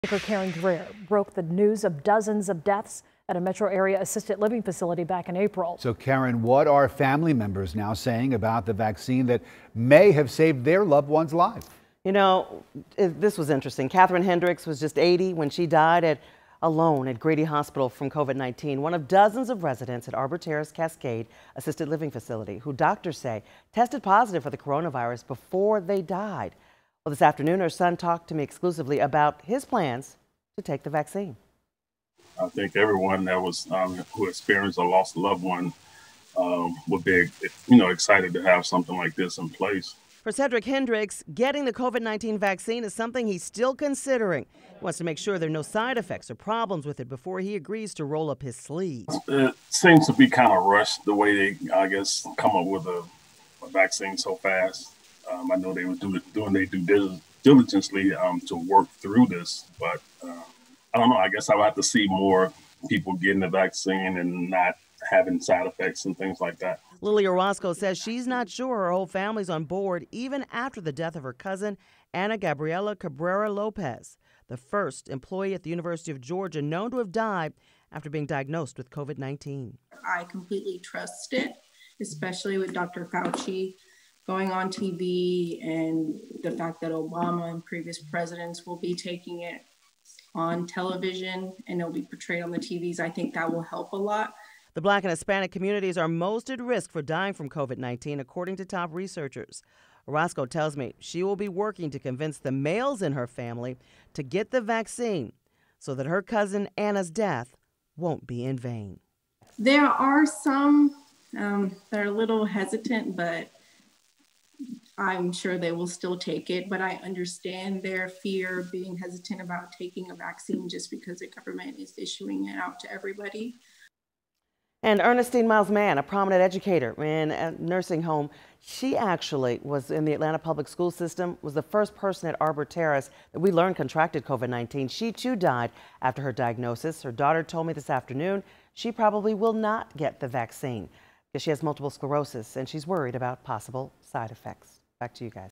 Karen Dreher broke the news of dozens of deaths at a metro area assisted living facility back in April. So Karen, what are family members now saying about the vaccine that may have saved their loved one's life? You know, this was interesting. Catherine Hendricks was just 80 when she died alone at Grady Hospital from COVID-19, one of dozens of residents at Arbor Terrace Cascade Assisted Living Facility who doctors say tested positive for the coronavirus before they died. Well, this afternoon, her son talked to me exclusively about his plans to take the vaccine. I think everyone that was who experienced or lost a loved one would be, excited to have something like this in place. For Cedric Hendricks, getting the COVID-19 vaccine is something he's still considering. He wants to make sure there are no side effects or problems with it before he agrees to roll up his sleeves. It seems to be kind of rushed the way they, I guess, come up with a vaccine so fast. I know they were doing their due diligently to work through this, but I don't know. I guess I would have to see more people getting the vaccine and not having side effects and things like that. Lily Orozco says she's not sure her whole family's on board even after the death of her cousin, Ana Gabriela Cabrera Lopez, the first employee at the University of Georgia known to have died after being diagnosed with COVID-19. I completely trust it, especially with Dr. Fauci going on TV and the fact that Obama and previous presidents will be taking it on television and it'll be portrayed on the TVs. I think that will help a lot. The Black and Hispanic communities are most at risk for dying from COVID-19, according to top researchers. Orozco tells me she will be working to convince the males in her family to get the vaccine so that her cousin Anna's death won't be in vain. There are some that are a little hesitant, but I'm sure they will still take it, but I understand their fear of being hesitant about taking a vaccine just because the government is issuing it out to everybody. And Ernestine Miles Mann, a prominent educator in a nursing home, she actually was in the Atlanta public school system, was the first person at Arbor Terrace that we learned contracted COVID-19. She too died after her diagnosis. Her daughter told me this afternoon she probably will not get the vaccine because she has multiple sclerosis and she's worried about possible side effects. Back to you guys.